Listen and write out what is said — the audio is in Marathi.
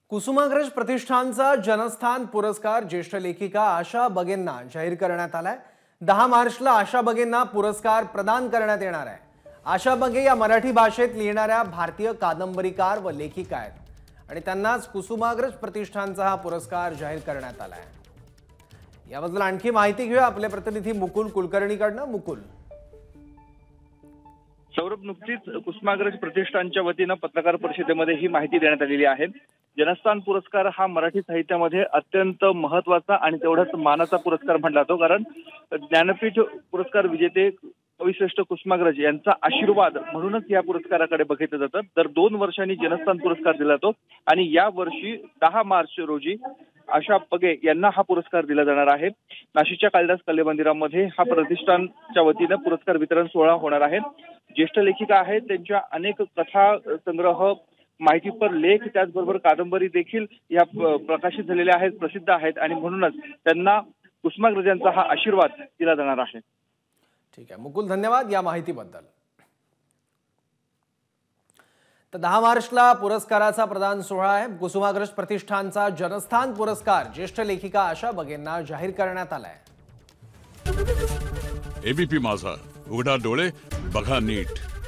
कुसुमाग्रज प्रतिष्ठानचा जनस्थान पुरस्कार ज्येष्ठ लेखिका आशा बगेंना जाहीर करण्यात आलाय। 10 मार्चला आशा बगेंना पुरस्कार प्रदान करण्यात येणार आहे। आशा बगे या मराठी भाषेत लिहिणाऱ्या भारतीय कादंबरीकार व लेखिका आहेत आणि त्यांनाच कुसुमाग्रज प्रतिष्ठानचा हा पुरस्कार जाहीर करण्यात आलाय। याबद्दल आणखी माहिती घेऊया आपले प्रतिनिधी मुकुल कुलकर्णीकडनं। मुकुल, सौरभ, नुकतीच कुसुमाग्रज प्रतिष्ठानच्या वतीनं पत्रकार परिषदेमध्ये ही माहिती देण्यात आलेली आहे। जनस्थान पुरस्कार हा मराठी साहित्यामध्ये अत्यंत महत्त्वाचा आणि तेवढाच मानाचा पुरस्कार म्हटला जातो, कारण ज्ञानपीठ पुरस्कार विजेते कविश्रेष्ठ कुसुमाग्रज यांचा आशीर्वाद म्हणूनच या पुरस्काराकडे बघितलं जातं। दर 2 वर्षांनी जनस्थान पुरस्कार दिला जातो आणि या वर्षी 10 मार्च रोजी आशा बगे यांना हा पुरस्कार दिला जाणार आहे। नाशिकच्या कालिदास कले मंदिरामध्ये हा प्रतिष्ठानच्या वतीनं पुरस्कार वितरण सोहळा होणार आहे। ज्येष्ठ लेखिका आहेत, त्यांच्या अनेक कथा संग्रह, माहितीपर लेख, त्याचबरोबर कादंबरी देखील या प्रकाशित झालेल्या आहेत, प्रसिद्ध आहेत आणि म्हणूनच त्यांना कुसुमाग्रजांचा हा आशीर्वाद दिला जाणार आहे। ठीक आहे मुकुल, धन्यवाद या माहितीबद्दल। तर 10 मार्चला पुरस्काराचा प्रदान सोहळा आहे। कुसुमाग्रज प्रतिष्ठानचा जनस्थान पुरस्कार ज्येष्ठ लेखिका आशा बगेंना जाहीर करण्यात आलाय। एबीपी माझा, उघडा डोळे बघा नीट।